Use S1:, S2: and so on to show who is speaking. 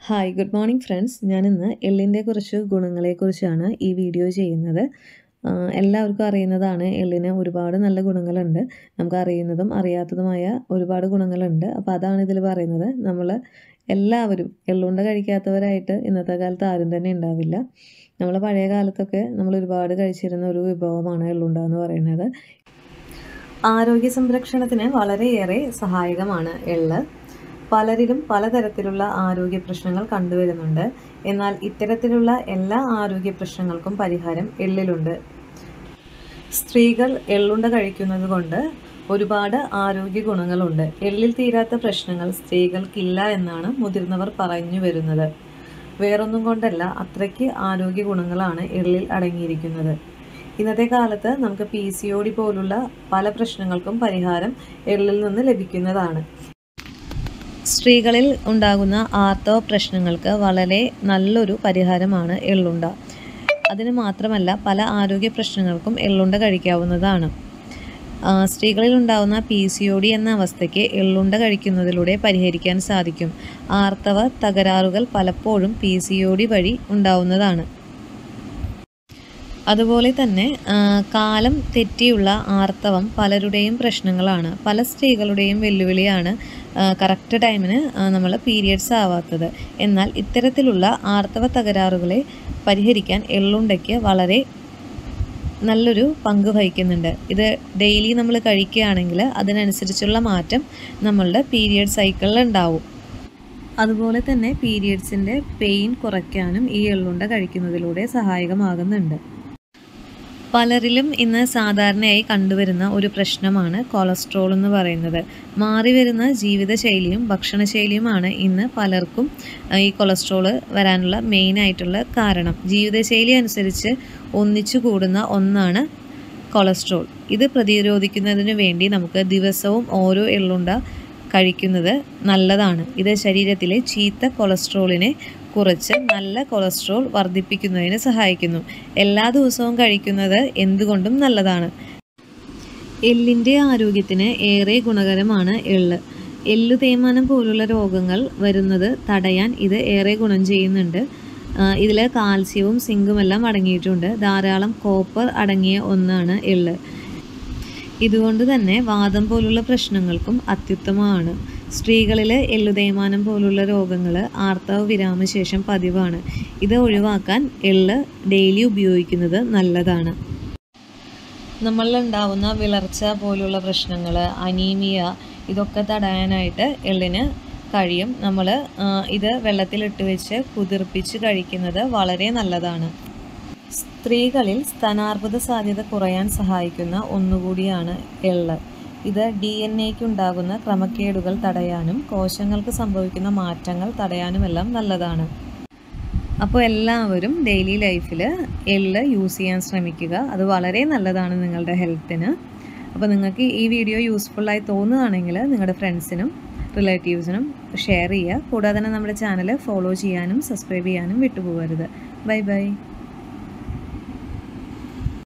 S1: Hi good morning friends. ഞാനിന്ന് എള്ളിൻ്റെ കുറച്ച് ഗുണങ്ങളെക്കുറിച്ചാണ് ഈ വീഡിയോ ചെയ്യുന്നത്. എല്ലാവർക്കും അറിയുന്നതാണ് എള്ളിന് ഒരുപാട് നല്ല ഗുണങ്ങളുണ്ട്. നമുക്ക് അറിയുന്നതും അറിയാത്തതുമായ ഒരുപാട് ഗുണങ്ങളുണ്ട്. അപ്പോൾ അതാണ് ഇതിൽ പറയുന്നത്. നമ്മൾ എല്ലാവരും എള്ളുണ്ട കഴിക്കാത്തവരായിട്ട് ഇന്നത്തെ കാലത്ത് ആരും തന്നെ ഉണ്ടാവില്ല. നമ്മൾ പഴയ കാലത്തൊക്കെ നമ്മൾ ഒരുപാട് കഴിച്ചിരുന്ന ഒരു വിഭവമാണ് എള്ളുണ്ട എന്ന് പറയുന്നത്. ആരോഗ്യ സംരക്ഷണത്തിന് വളരെയേറെ സഹായകമാണ് എള്ള്. പലരിലും പലതരത്തിലുള്ള ആരോഗ്യ പ്രശ്നങ്ങൾ കണ്ടുവരുന്നുണ്ട്. എന്നാൽ ഇത്തരത്തിലുള്ള എല്ലാ ആരോഗ്യ പ്രശ്നങ്ങൾക്കും പരിഹാരം എള്ളിലുണ്ട്. സ്ത്രീകൾ എള്ളുണ്ട കഴിക്കുന്നത് കൊണ്ട് ഒരുപാട് ആരോഗ്യ ഗുണങ്ങളുണ്ട്. എള്ളിൽ തീരാത്ത പ്രശ്നങ്ങൾ സ്ത്രീകൾക്കില്ല എന്നാണ് മുതിർന്നവർ പറഞ്ഞു വരുന്നത്. വേറൊന്നും കൊണ്ടല്ല, അത്രയ്ക്ക് ആരോഗ്യ ഗുണങ്ങളാണ് എള്ളിൽ അടങ്ങിയിരിക്കുന്നത്. ഇന്നത്തെ കാലത്ത് നമുക്ക് PCOD പോലുള്ള പല പ്രശ്നങ്ങൾക്കും പരിഹാരം എള്ളിൽ നിന്ന് ലഭിക്കുന്നതാണ്. സ്ത്രീകളിൽ ഉണ്ടാകുന്ന ആർത്തവ പ്രശ്നങ്ങൾക്ക് വളരെ നല്ലൊരു പരിഹാരമാണ് എള്ളുണ്ട. അതിന് മാത്രമല്ല, പല ആരോഗ്യ പ്രശ്നങ്ങൾക്കും എള്ളുണ്ട കഴിക്കാവുന്നതാണ്. സ്ത്രീകളിൽ ഉണ്ടാകുന്ന PCOD എന്ന അവസ്ഥയ്ക്ക് എള്ളുണ്ട കഴിക്കുന്നതിലൂടെ പരിഹരിക്കാൻ സാധിക്കും. ആർത്തവ തകരാറുകൾ പലപ്പോഴും PCOD വഴി ഉണ്ടാവുന്നതാണ്. അതുപോലെ തന്നെ കാലം തെറ്റിയുള്ള ആർത്തവം പലരുടെയും പ്രശ്നങ്ങളാണ്. പല സ്ത്രീകളുടെയും വെല്ലുവിളിയാണ് കറക്റ്റ് ടൈമിന് നമ്മൾ പീരിയഡ്സ് ആവാത്തത്. എന്നാൽ ഇത്തരത്തിലുള്ള ആർത്തവ തകരാറുകളെ പരിഹരിക്കാൻ എള്ളുണ്ടയ്ക്ക് വളരെ നല്ലൊരു പങ്ക് വഹിക്കുന്നുണ്ട്. ഇത് ഡെയിലി നമ്മൾ കഴിക്കുകയാണെങ്കിൽ അതിനനുസരിച്ചുള്ള മാറ്റം നമ്മളുടെ പീരിയഡ് സൈക്കിളിൽ ഉണ്ടാവും. അതുപോലെ തന്നെ പീരിയഡ്സിൻ്റെ പെയിൻ കുറയ്ക്കാനും ഈ എള്ളുണ്ട കഴിക്കുന്നതിലൂടെ സഹായകമാകുന്നുണ്ട്. പലരിലും ഇന്ന് സാധാരണയായി കണ്ടുവരുന്ന ഒരു പ്രശ്നമാണ് കൊളസ്ട്രോൾ എന്ന് പറയുന്നത്. മാറി വരുന്ന ജീവിതശൈലിയും ഭക്ഷണശൈലിയുമാണ് ഇന്ന് പലർക്കും ഈ കൊളസ്ട്രോൾ വരാനുള്ള മെയിനായിട്ടുള്ള കാരണം. ജീവിതശൈലി അനുസരിച്ച് ഒന്നിച്ചു കൂടുന്ന ഒന്നാണ് കൊളസ്ട്രോൾ. ഇത് പ്രതിരോധിക്കുന്നതിന് വേണ്ടി നമുക്ക് ദിവസവും ഓരോ എള്ളുണ്ട കഴിക്കുന്നത് നല്ലതാണ്. ഇത് ശരീരത്തിലെ ചീത്ത കൊളസ്ട്രോളിനെ കുറച്ച് നല്ല കൊളസ്ട്രോൾ വർദ്ധിപ്പിക്കുന്നതിന് സഹായിക്കുന്നു. എല്ലാ ദിവസവും കഴിക്കുന്നത് എന്തുകൊണ്ടും നല്ലതാണ്. എള്ളിൻ്റെ ആരോഗ്യത്തിന് ഏറെ ഗുണകരമാണ് എള്ള്. എള്ളു തേയ്മാനം പോലുള്ള രോഗങ്ങൾ വരുന്നത് തടയാൻ ഇത് ഏറെ ഗുണം ചെയ്യുന്നുണ്ട്. ഇതിൽ കാൽസ്യവും സിങ്കും എല്ലാം അടങ്ങിയിട്ടുണ്ട്. ധാരാളം കോപ്പർ അടങ്ങിയ ഒന്നാണ് എള്ള്. ഇതുകൊണ്ട് തന്നെ വാദം പോലുള്ള പ്രശ്നങ്ങൾക്കും അത്യുത്തമമാണ്. സ്ത്രീകളിൽ എള്ളു തേയ്മാനം പോലുള്ള രോഗങ്ങൾ ആർത്തവ വിരാമശേഷം പതിവാണ്. ഇത് ഒഴിവാക്കാൻ എള്ള് ഡെയിലി ഉപയോഗിക്കുന്നത് നല്ലതാണ്. നമ്മളിലുണ്ടാവുന്ന വിളർച്ച പോലുള്ള പ്രശ്നങ്ങൾ, അനീമിയ, ഇതൊക്കെ തടയാനായിട്ട് എള്ളിന് കഴിയും. നമ്മൾ ഇത് വെള്ളത്തിലിട്ട് വെച്ച് കുതിർപ്പിച്ച് കഴിക്കുന്നത് വളരെ നല്ലതാണ്. സ്ത്രീകളിൽ സ്തനാർബുദ സാധ്യത കുറയാൻ സഹായിക്കുന്ന ഒന്നുകൂടിയാണ് എള്ള്. ഇത് DNA-ക്ക് ഉണ്ടാകുന്ന ക്രമക്കേടുകൾ തടയാനും കോശങ്ങൾക്ക് സംഭവിക്കുന്ന മാറ്റങ്ങൾ തടയാനുമെല്ലാം നല്ലതാണ്. അപ്പോൾ എല്ലാവരും ഡെയിലി ലൈഫിൽ എള്ള് യൂസ് ചെയ്യാൻ ശ്രമിക്കുക. അത് വളരെ നല്ലതാണ് നിങ്ങളുടെ ഹെൽത്തിന്. അപ്പോൾ നിങ്ങൾക്ക് ഈ വീഡിയോ യൂസ്ഫുള്ളായി തോന്നുകയാണെങ്കിൽ നിങ്ങളുടെ ഫ്രണ്ട്സിനും റിലേറ്റീവ്സിനും ഷെയർ ചെയ്യുക. കൂടാതെ തന്നെ നമ്മുടെ ചാനൽ ഫോളോ ചെയ്യാനും സബ്സ്ക്രൈബ് ചെയ്യാനും വിട്ടുപോകരുത്. Bye bye.